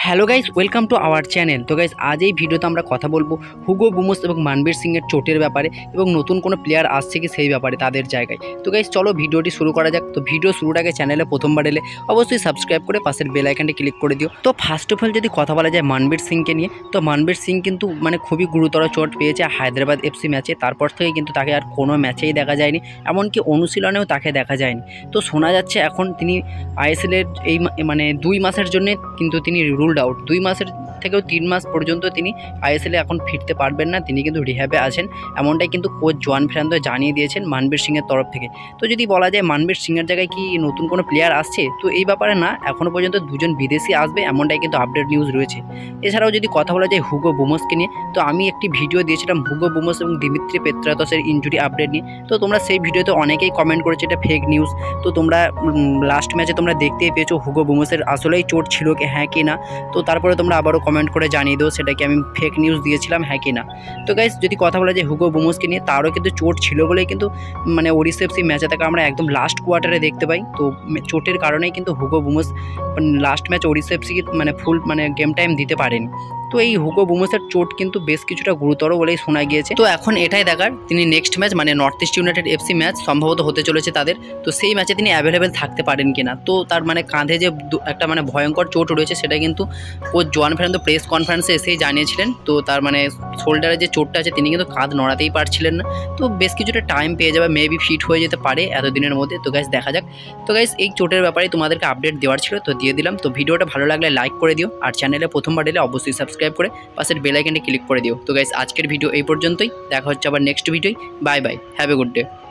Hello guys, welcome to our channel. তো guys, আজ এই ভিডিওতে আমরা কথা বলবো হুগো বুমস এবং মানবীর সিংয়ের চোটের ব্যাপারে এবং নতুন কোনো প্লেয়ার আসছে কি সেই ব্যাপারে তাদের জায়গায়। তো গাইস চলো ভিডিওটি শুরু করা যাক। তো ভিডিও শুরুর আগে চ্যানেলে প্রথমবার এলে অবশ্যই সাবস্ক্রাইব করে পাশের বেল আইকনটি ক্লিক করে দিও। তো ফার্স্ট অফ অল যদি কথা বলা যায় মানবীর সিংকে নিয়ে, তো মানবীর সিং কিন্তু খুবই গুরুতর চোট পেয়েছে হায়দ্রাবাদ এফসি ম্যাচে। তারপর থেকে কিন্তু তাকে আর কোনো ম্যাচেই দেখা যায়নি, এমনকি অনুশীলনেও তাকে দেখা যায়নি। তো শোনা যাচ্ছে এখন তিনি আইএসএলের এই 2 মাসের জন্য কিন্তু তিনি রুলড আউট। 2 মাসের থেকেও 3 মাস পর্যন্ত তিনি আইএসএলে এখন ফিরতে পারবেন না, তিনি কিন্তু রিহ্যাবে আছেন, এমনটাই কিন্তু কোচ জোয়ান ফেরান্দো জানিয়ে দিয়েছেন মানবীর সিংয়ের তরফ থেকে। তো যদি বলা যায় মানবীর সিংয়ের জায়গায় কি নতুন কোনো প্লেয়ার আসছে, তো এই ব্যাপারে না, এখনও পর্যন্ত 2জন বিদেশি আসবে এমনটাই কিন্তু আপডেট নিউজ রয়েছে। এছাড়াও যদি কথা বলা যায় হুগো বুমসকে নিয়ে, তো আমি একটি ভিডিও দিয়েছিলাম হুগো বুমস এবং দিমিত্রি পেত্রাতসের ইনজুরি আপডেট নিয়ে। তো তোমরা সেই ভিডিওতে অনেকেই কমেন্ট করেছে এটা ফেক নিউজ। তো তোমরা লাস্ট ম্যাচে তোমরা দেখতেই পেয়েছো হুগো বুমসের আসলেই চোট ছিল কি হ্যাঁ কি না। তো তারপরে তোমরা আবারও কমেন্ট করে জানিয়ে দাও সেটা কি আমি ফেক নিউজ দিয়েছিলাম হ্যাঁ কি না। তো গাইস যদি কথা বলা যায় হুগো বুমসকে নিয়ে, তারও কিন্তু চোট ছিল বলেই কিন্তু ওড়িশা এফসি ম্যাচে তাকে আমরা একদম লাস্ট কোয়ার্টারে দেখতে পাই। তো চোটের কারণেই কিন্তু Hugo Boumous last match Odisha এফসিকে ফুল গেম টাইম দিতে পারেনি। তো এই হুগো বুমসের চোট কিন্তু বেশ কিছুটা গুরুতর বলেই শোনা গিয়েছে। তো এখন এটাই দেখার তিনি next match North East United FC match সম্ভবত হতে চলেছে তাদের, তো সেই ম্যাচে তিনি অ্যাভেলেবেল থাকতে পারেন কিনা। তো তার কাঁধে যে একটা ভয়ঙ্কর চোট রয়েছে সেটা কিন্তু কোচ জোয়ান ফেরান্দো প্রেস কনফারেন্সে এসেই জানিয়েছিলেন। তো তার শোল্ডারে যে চোটটা আছে তিনি কিন্তু কাঁধ নড়াতেই পারছিলেন না। তো বেশ কিছুটা টাইম পেয়ে যাবে, মেবি ফিট হয়ে যেতে পারে এতদিনের মধ্যে। তো গাইস দেখা যাক। তো গাইস এই চোটের ব্যাপারে তোমাদেরকে আপডেট দেওয়ার ছিল, তো দিয়ে দিলাম। তো ভিডিওটা ভালো লাগলে লাইক করে দিও, আর চ্যানেলে প্রথমবার এলে অবশ্যই সাবস্ক্রাইব করে পাশের বেল আইকনটি ক্লিক করে দিও। তো গাইস আজকের ভিডিও এই পর্যন্তই, দেখা হচ্ছে আবার নেক্সট ভিডিওয়। Bye bye, have a good day.